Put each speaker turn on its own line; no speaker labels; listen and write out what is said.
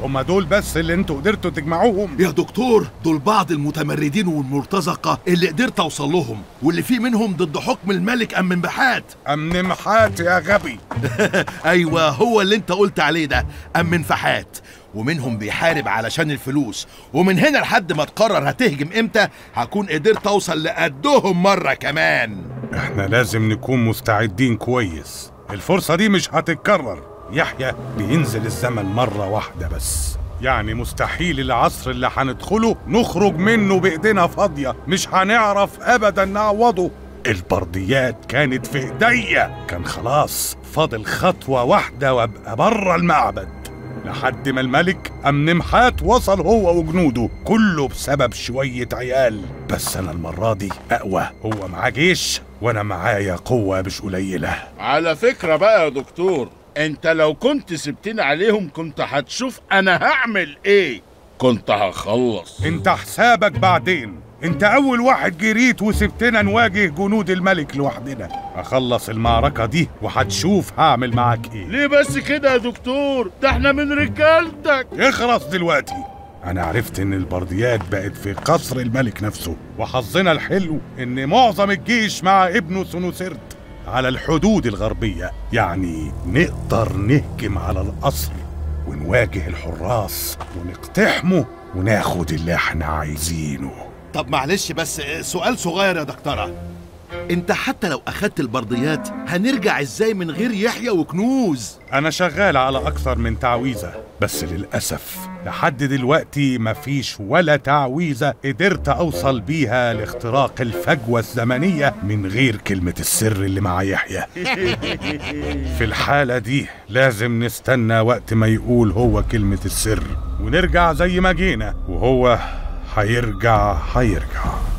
هما دول بس اللي انتوا قدرتوا تجمعوهم؟
يا دكتور دول بعض المتمردين والمرتزقة اللي قدرت اوصل لهم، واللي في منهم ضد حكم الملك أمنمحات.
أمنمحات يا غبي.
ايوه هو اللي انت قلت عليه ده، أمنمحات. ومنهم بيحارب علشان الفلوس، ومن هنا لحد ما تقرر هتهجم امتى هكون قدرت اوصل لقدهم مرة كمان.
احنا لازم نكون مستعدين كويس، الفرصة دي مش هتتكرر. يحيى بينزل الزمن مرة واحدة بس، يعني مستحيل العصر اللي هندخله نخرج منه بإيدينا فاضية، مش هنعرف أبدا نعوضه. البرديات كانت في إيديا، كان خلاص فاضل خطوة واحدة وابقى بره المعبد، لحد ما الملك أمنمحات وصل هو وجنوده، كله بسبب شوية عيال. بس أنا المرة دي أقوى، هو معاه جيش وأنا معايا قوة مش قليلة.
على فكرة بقى يا دكتور، انت لو كنت سبتني عليهم كنت هتشوف انا هعمل ايه، كنت هخلص.
انت حسابك بعدين، انت اول واحد جريت وسبتنا نواجه جنود الملك لوحدنا. اخلص المعركة دي وهتشوف هعمل معاك ايه.
ليه بس كده يا دكتور؟ ده احنا من رجالتك.
اخلص دلوقتي. انا عرفت ان البرديات بقت في قصر الملك نفسه، وحظنا الحلو ان معظم الجيش مع ابنه سنوسرت على الحدود الغربية، يعني نقدر نهجم على القصر ونواجه الحراس ونقتحمه وناخد اللي احنا عايزينه.
طب معلش بس سؤال صغير يا دكتورة، انت حتى لو اخدت البرديات هنرجع ازاي من غير يحيى وكنوز؟
انا شغال على اكثر من تعويذة، بس للأسف لحد دلوقتي مفيش ولا تعويذة قدرت اوصل بيها لاختراق الفجوة الزمنية من غير كلمة السر اللي مع يحيى. في الحالة دي لازم نستنى وقت ما يقول هو كلمة السر ونرجع زي ما جينا، وهو هيرجع.